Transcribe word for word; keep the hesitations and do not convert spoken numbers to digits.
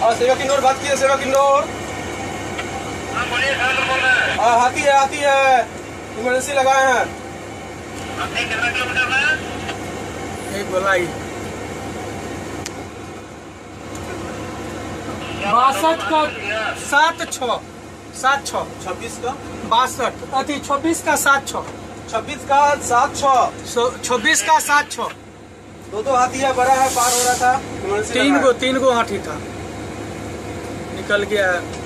हाँ सेवा किन्नौर बात की है, सेवा किन्नौर। हाँ बोलिए सर, बोल रहे हैं। हाँ हाथी है, हाथी है, इमरजेंसी लगाए हैं। आपने कितना किलोमीटर में? एक गोलाई बासठ का सात छ सात छ छब्बीस का बासठ अति छब्बीस का सात छ छब्बीस का सात छः छब्बीस का सात छ दो दो हाथी है, बड़ा है, पार हो रहा था। तीन गो तीन गो हाथी था, निकल गया।